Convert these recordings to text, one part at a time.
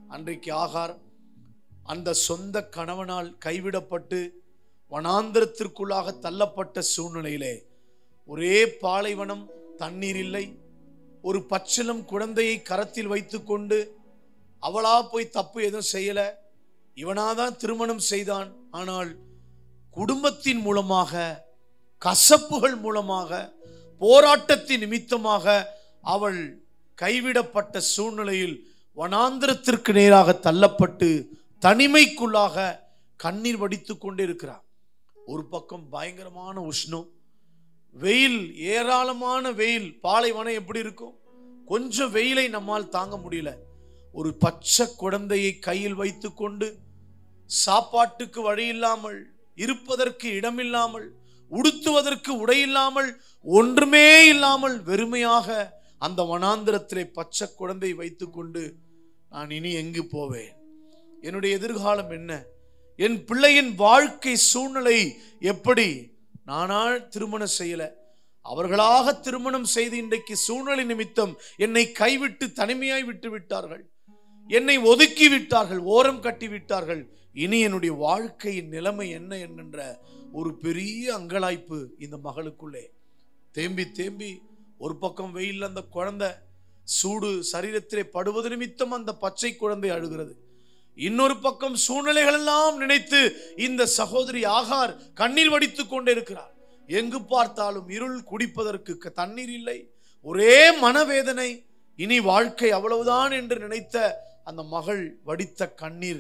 அன்றைக்கு ஆகார் அந்த சொந்த கணவனால் கைவிடப்பட்டு வனாந்திரத்திற்குள்ளாக தள்ளப்பட்ட சூழ்நிலையிலே, ஒரே பாலைவனம், தண்ணீர் இல்லை, ஒரு பச்சிளம் குழந்தையை கரத்தில் வைத்துக்கொண்டு அவளா போய் தப்பு எதுவும் செய்யல, இவனாதான் திருமணம் செய்தான். ஆனால் குடும்பத்தின் மூலமாக, கசப்புகள் மூலமாக, போராட்டத்தின் நிமித்தமாக அவள் கைவிடப்பட்ட சூழ்நிலையில் வனாந்திரத்திற்கு நேராக தள்ளப்பட்டு தனிமைக்குள்ளாக கண்ணீர் வடித்து கொண்டே இருக்கிறார். ஒரு பக்கம் பயங்கரமான உஷ்ணம், வெயில், ஏராளமான வெயில். பாலைவனம் எப்படி இருக்கும்? கொஞ்சம் வெயிலை நம்மால் தாங்க முடியல. ஒரு பச்சை குழந்தையை கையில் வைத்து கொண்டு, சாப்பாட்டுக்கு வழி இல்லாமல், இருப்பதற்கு இடமில்லாமல், உடுத்துவதற்கு உடை இல்லாமல், ஒன்றுமே இல்லாமல் வெறுமையாக அந்த வனாந்திரத்திலே பச்சை குழந்தை வைத்துக் கொண்டு, நான் இனி எங்கு போவேன்? என்னுடைய எதிர்காலம் என்ன? என் பிள்ளையின் வாழ்க்கை சூழ்நிலை எப்படி? நானால் திருமணம் செய்யல, அவர்களாக திருமணம் செய்து இன்றைக்கு சூழ்நிலை நிமித்தம் என்னை கைவிட்டு தனிமையாய் விட்டு விட்டார்கள், என்னை ஒதுக்கி விட்டார்கள், ஓரம் கட்டி விட்டார்கள். இனி என்னுடைய வாழ்க்கையின் நிலைமை என்ன என்கின்ற ஒரு பெரிய அங்கலாய்ப்பு இந்த மகளுக்குள்ளே. தேம்பி தேம்பி, ஒரு பக்கம் வெயில், அந்த குழந்தை சூடு சரீரத்திலே படுவது நிமித்தம் அந்த பச்சை குழந்தை அழுகிறது. இன்னொரு பக்கம் சூழ்நிலைகள் எல்லாம் நினைத்து இந்த சகோதரி ஆகார் கண்ணீர் வடித்துக் கொண்டே இருக்கிறார். எங்கு பார்த்தாலும் இருள், குடிப்பதற்கு தண்ணீர் இல்லை, ஒரே மனவேதனை. இனி வாழ்க்கை அவ்வளவுதான் என்று நினைத்த அந்த மகள் வடித்த கண்ணீர்,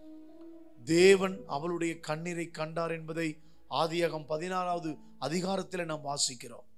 தேவன் அவளுடைய கண்ணீரை கண்டார் என்பதை ஆதியாகமம் 16வது அதிகாரத்தில் நாம் வாசிக்கிறோம்.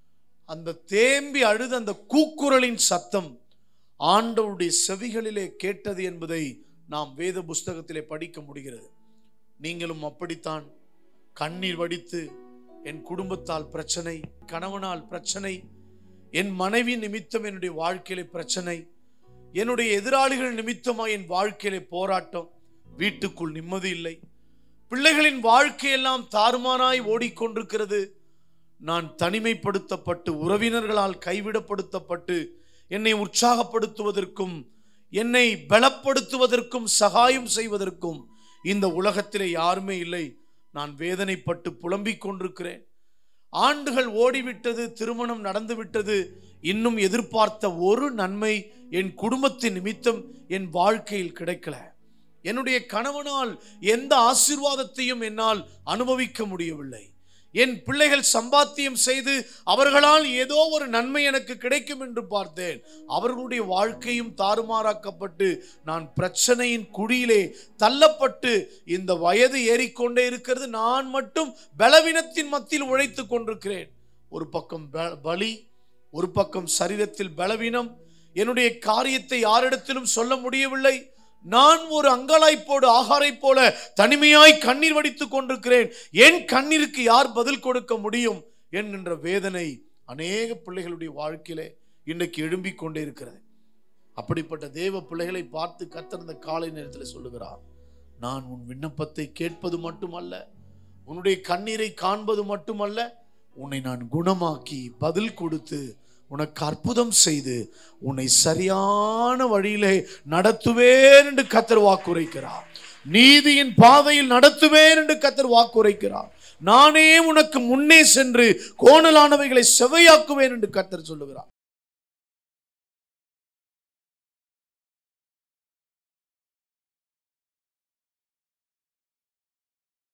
அந்த தேம்பி அழுத அந்த கூக்குரலின் சத்தம் ஆண்டவருடைய செவிகளிலே கேட்டது என்பதை நாம் வேத புஸ்தகத்திலே படிக்க முடிகிறது. நீங்களும் அப்படித்தான் கண்ணீர் வடித்து, என் குடும்பத்தால் பிரச்சனை, கணவனால் பிரச்சனை, என் மனைவி நிமித்தம் என்னுடைய வாழ்க்கையிலே பிரச்சனை, என்னுடைய எதிராளிகள் நிமித்தமாக என் வாழ்க்கையிலே போராட்டம், வீட்டுக்குள் நிம்மதி இல்லை, பிள்ளைகளின் வாழ்க்கையெல்லாம் தாறுமாறாய் ஓடிக்கொண்டிருக்கிறது, நான் தனிமைப்படுத்தப்பட்டு உறவினர்களால் கைவிடப்படுத்தப்பட்டு என்னை உற்சாகப்படுத்துவதற்கும் என்னை பலப்படுத்துவதற்கும் சகாயம் செய்வதற்கும் இந்த உலகத்திலே யாருமே இல்லை, நான் வேதனைப்பட்டு புலம்பிக் கொண்டிருக்கிறேன், ஆண்டுகள் ஓடிவிட்டது, திருமணம் நடந்துவிட்டது, இன்னும் எதிர்பார்த்த ஒரு நன்மை என் குடும்பத்தின் நிமித்தம் என் வாழ்க்கையில் கிடைக்கல, என்னுடைய கணவனால் எந்த ஆசீர்வாதத்தையும் என்னால் அனுபவிக்க முடியவில்லை, என் பிள்ளைகள் சம்பாத்தியம் செய்து அவர்களால் ஏதோ ஒரு நன்மை எனக்கு கிடைக்கும் என்று பார்த்தேன், அவர்களுடைய வாழ்க்கையும் தாறுமாறாக்கப்பட்டு நான் பிரச்சனையின் குழியிலே தள்ளப்பட்டு இந்த வயது ஏறிக்கொண்டே இருக்கிறது, நான் மட்டும் பலவீனத்தின் மத்தியில் உழைத்து கொண்டிருக்கிறேன். ஒரு பக்கம் வலி, ஒரு பக்கம் சரீரத்தில் பலவீனம், என்னுடைய காரியத்தை யாரிடத்திலும் சொல்ல முடியவில்லை, நான் ஒரு அங்கலாய்ப்போடு ஆகாரை போல தனிமையாய் கண்ணீர் வடித்துக் கொண்டிருக்கிறேன், என் கண்ணீருக்கு யார் பதில் கொடுக்க முடியும் என்கின்ற வேதனை அநேக பிள்ளைகளுடைய வாழ்க்கையிலே இன்றைக்கு எழும்பிக் கொண்டே இருக்கிறது. அப்படிப்பட்ட தேவ பிள்ளைகளை பார்த்து கர்த்தர் இந்த காலை நேரத்தில் சொல்லுகிறார், நான் உன் விண்ணப்பத்தை கேட்பது மட்டுமல்ல, உன்னுடைய கண்ணீரை காண்பது மட்டுமல்ல, உன்னை நான் குணமாக்கி பதில் கொடுத்து உனக்கு அற்புதம் செய்து உன்னை சரியான வழியிலே நடத்துவேன் என்று கர்த்தர் வாக்குரைக்கிறார். நீதியின் பாதையில் நடத்துவேன் என்று கர்த்தர் வாக்குரைக்கிறார். நானே உனக்கு முன்னே சென்று கோணலானவைகளை செவையாக்குவேன் என்று கர்த்தர் சொல்லுகிறார்.